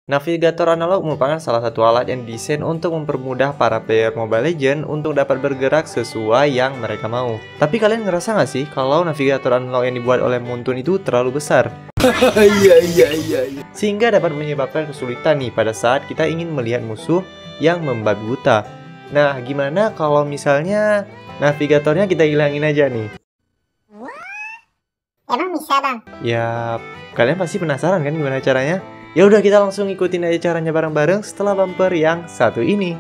Navigator analog merupakan salah satu alat yang didesain untuk mempermudah para player Mobile Legends untuk dapat bergerak sesuai yang mereka mau. Tapi kalian ngerasa nggak sih kalau navigator analog yang dibuat oleh Muntun itu terlalu besar? Iya. Sehingga dapat menyebabkan kesulitan nih pada saat kita ingin melihat musuh yang membabi buta. Nah, gimana kalau misalnya navigatornya kita hilangin aja nih? Emang bisa, Bang? Ya, kalian pasti penasaran kan gimana caranya? Ya udah, kita langsung ikutin aja caranya bareng-bareng setelah bumper yang satu ini.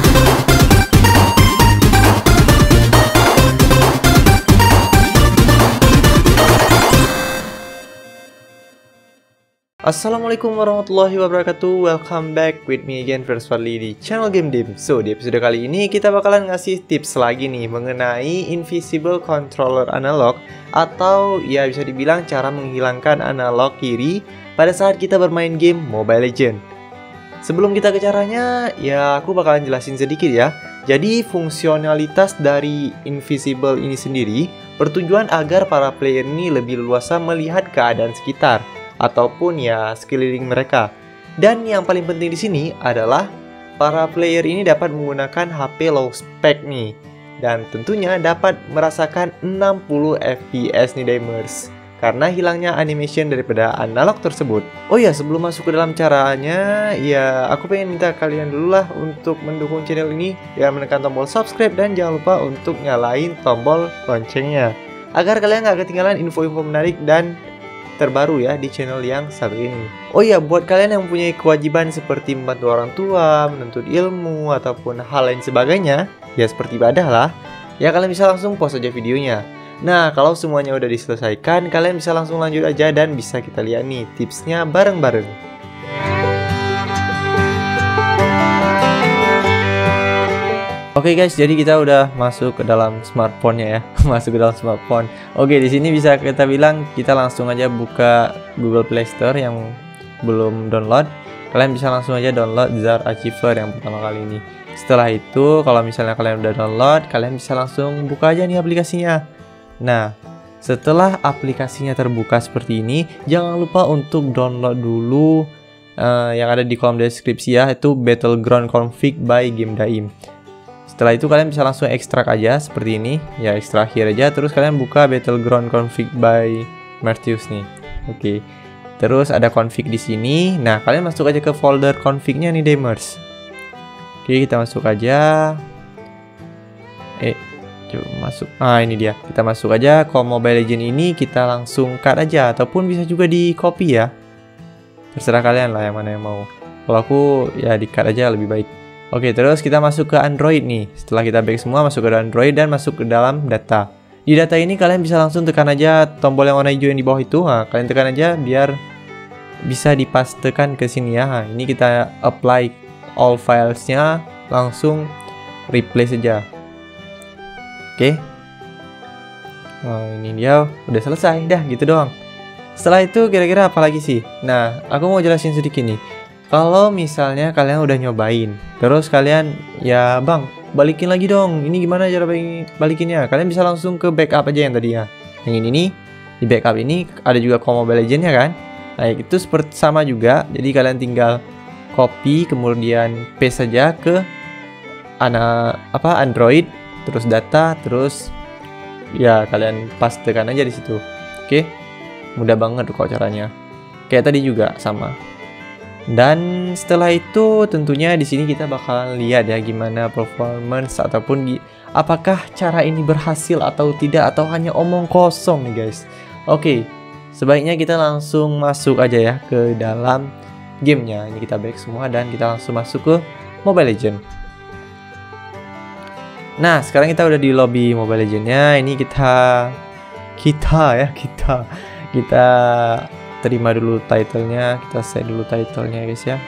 Assalamualaikum warahmatullahi wabarakatuh. Welcome back with me again, First Fadli di channel Game Dim. So, di episode kali ini kita bakalan ngasih tips lagi nih mengenai invisible controller analog, atau ya bisa dibilang cara menghilangkan analog kiri pada saat kita bermain game Mobile Legends. Sebelum kita ke caranya, ya aku bakalan jelasin sedikit ya. Jadi fungsionalitas dari invisible ini sendiri bertujuan agar para player ini lebih leluasa melihat keadaan sekitar ataupun ya sekeliling mereka. Dan yang paling penting di sini adalah para player ini dapat menggunakan HP low spec nih, dan tentunya dapat merasakan 60 fps nih Dimers, karena hilangnya animation daripada analog tersebut. Oh ya, sebelum masuk ke dalam caranya, ya aku pengen minta kalian dulu lah untuk mendukung channel ini dengan menekan tombol subscribe dan jangan lupa untuk nyalain tombol loncengnya agar kalian gak ketinggalan info-info menarik dan terbaru ya di channel yang satu ini. Oh iya, buat kalian yang mempunyai kewajiban seperti membantu orang tua, menuntut ilmu, ataupun hal lain sebagainya, ya seperti ibadah lah, ya kalian bisa langsung pause aja videonya. Nah, kalau semuanya udah diselesaikan, kalian bisa langsung lanjut aja dan bisa kita lihat nih tipsnya bareng-bareng. Oke guys, jadi kita udah masuk ke dalam smartphone-nya ya, masuk ke dalam smartphone. Oke, di sini bisa kita bilang kita langsung aja buka Google Play Store yang belum download. Kalian bisa langsung aja download Zar Achiever yang pertama kali ini. Setelah itu, kalau misalnya kalian udah download, kalian bisa langsung buka aja nih aplikasinya. Nah, setelah aplikasinya terbuka seperti ini, jangan lupa untuk download dulu yang ada di kolom deskripsi ya, itu Battleground Config by Game Daim. Setelah itu kalian bisa langsung ekstrak aja seperti ini, ya ekstrak akhir aja, terus kalian buka Battleground Config by Martius nih. Oke. Terus ada config di sini. Nah, kalian masuk aja ke folder config-nya nih Dimers. Oke, kita masuk aja. Coba masuk. Ah, ini dia. Kita masuk aja ke Mobile Legends ini, kita langsung cut aja ataupun bisa juga di copy ya. Terserah kalian lah yang mana yang mau. Kalau aku ya di cut aja lebih baik. Oke, terus kita masuk ke Android nih. Setelah kita back semua, masuk ke Android dan masuk ke dalam data. Di data ini kalian bisa langsung tekan aja tombol yang warna hijau yang di bawah itu. Nah, kalian tekan aja biar bisa dipastekan ke sini ya. Nah, ini kita apply all filesnya, langsung replace saja. Oke. Nah, ini dia udah selesai. Dah gitu doang. Setelah itu kira-kira apa lagi sih? Nah, aku mau jelasin sedikit nih. Kalau misalnya kalian udah nyobain, terus kalian ya bang, balikin lagi dong, ini gimana cara balikinnya? Kalian bisa langsung ke backup aja yang tadi ya. Yang ini nih, di backup ini ada juga Mobile Legends ya kan? Nah, itu seperti sama juga. Jadi kalian tinggal copy kemudian paste saja ke Android, terus data, terus ya kalian pastekan aja di situ. Oke? Mudah banget kok caranya. Kayak tadi juga sama. Dan setelah itu tentunya di sini kita bakalan lihat ya gimana performance ataupun apakah cara ini berhasil atau tidak, atau hanya omong kosong nih guys. Oke, sebaiknya kita langsung masuk aja ya ke dalam gamenya. Ini kita back semua dan kita langsung masuk ke Mobile Legends. Nah, sekarang kita udah di lobby Mobile Legends-nya. Ini kita terima dulu titlenya, kita set dulu titlenya guys ya.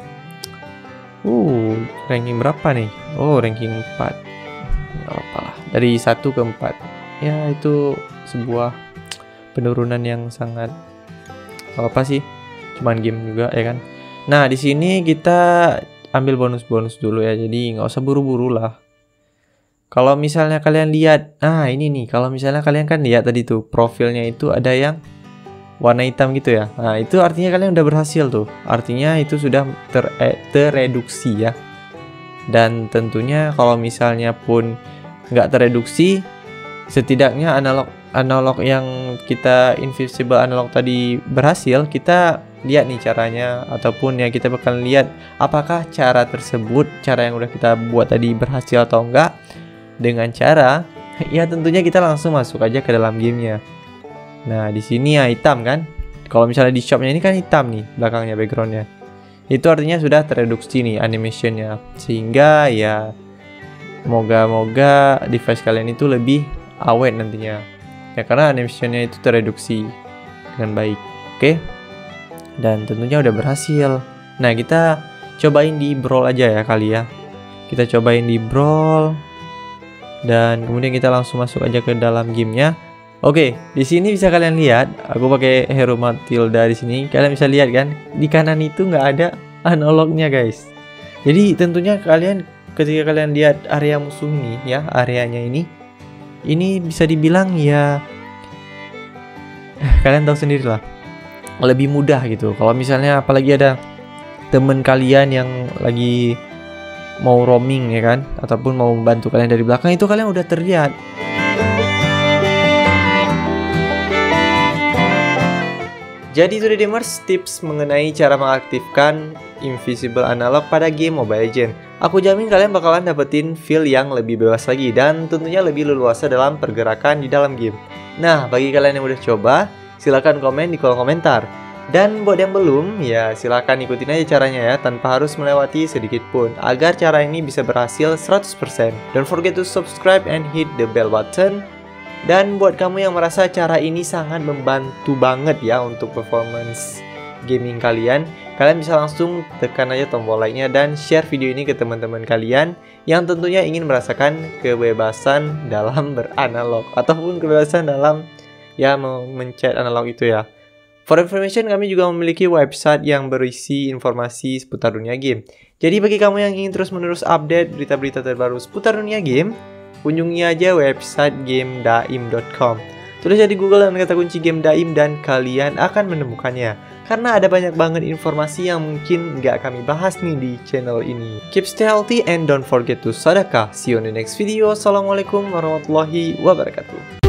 Ranking berapa nih? Oh, ranking 4. Gak apa-apa lah, dari 1 ke 4. Ya, itu sebuah penurunan yang sangat apa sih? Cuman game juga ya kan. Nah, di sini kita ambil bonus-bonus dulu ya. Jadi nggak usah buru-buru lah. Kalau misalnya kalian lihat, nah ini nih, kalau misalnya kalian kan lihat tadi tuh profilnya itu ada yang warna hitam gitu ya. Nah, itu artinya kalian udah berhasil tuh. Artinya itu sudah tereduksi ya. Dan tentunya kalau misalnya pun nggak tereduksi, setidaknya analog yang kita invisible analog tadi berhasil, kita lihat nih caranya, ataupun ya kita bakal lihat apakah cara tersebut, cara yang udah kita buat tadi berhasil atau enggak. Dengan cara ya tentunya kita langsung masuk aja ke dalam gamenya. Nah, di sini ya hitam kan. Kalau misalnya di shopnya ini kan hitam nih belakangnya, backgroundnya. Itu artinya sudah tereduksi nih animationnya. Sehingga ya moga-moga device kalian itu lebih awet nantinya. Ya karena animationnya itu tereduksi dengan baik. Oke. Dan tentunya udah berhasil. Nah, kita cobain di brawl aja ya kali ya. Kita cobain di brawl. Dan kemudian kita langsung masuk aja ke dalam gamenya. Oke, di sini bisa kalian lihat, aku pakai hero Matilda di sini. Kalian bisa lihat kan, di kanan itu nggak ada analognya guys. Jadi tentunya kalian ketika kalian lihat area musuh ini ya, areanya ini bisa dibilang ya, kalian tahu sendiri lah, lebih mudah gitu. Kalau misalnya apalagi ada temen kalian yang lagi mau roaming ya kan, ataupun mau membantu kalian dari belakang, itu kalian udah terlihat. Jadi itu dia gamers, tips mengenai cara mengaktifkan invisible analog pada game Mobile Legends. Aku jamin kalian bakalan dapetin feel yang lebih bebas lagi dan tentunya lebih leluasa dalam pergerakan di dalam game. Nah, bagi kalian yang udah coba, silahkan komen di kolom komentar. Dan buat yang belum, ya silahkan ikutin aja caranya ya, tanpa harus melewati sedikit pun, agar cara ini bisa berhasil 100%. Don't forget to subscribe and hit the bell button. Dan buat kamu yang merasa cara ini sangat membantu banget ya untuk performance gaming kalian, kalian bisa langsung tekan aja tombol like-nya dan share video ini ke teman-teman kalian yang tentunya ingin merasakan kebebasan dalam beranalog ataupun kebebasan dalam ya mencet analog itu ya. For information, kami juga memiliki website yang berisi informasi seputar dunia game. Jadi bagi kamu yang ingin terus-menerus update berita-berita terbaru seputar dunia game, kunjungi aja website gamedaim.com. Tulis aja di Google dan kata kunci Game Daim dan kalian akan menemukannya. Karena ada banyak banget informasi yang mungkin nggak kami bahas nih di channel ini. Keep stay healthy and don't forget to sedekah. See you on the next video. Assalamualaikum warahmatullahi wabarakatuh.